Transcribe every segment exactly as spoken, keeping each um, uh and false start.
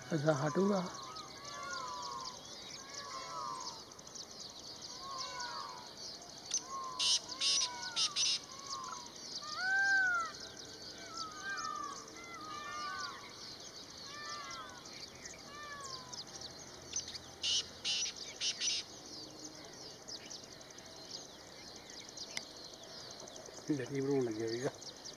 ऐसा हटूगा। जल्दी बनाने लगे भैया।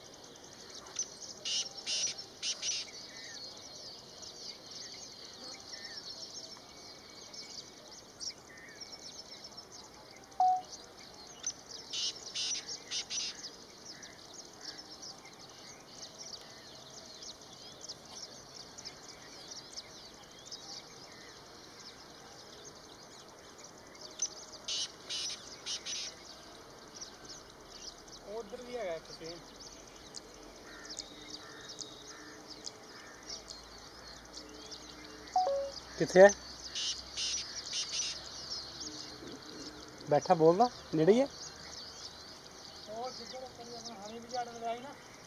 उधर भी है किसी किथे है बैठा बोलदा नेड़े ही है। और जिधर करी अपना हनी भी जाड़ में आई ना।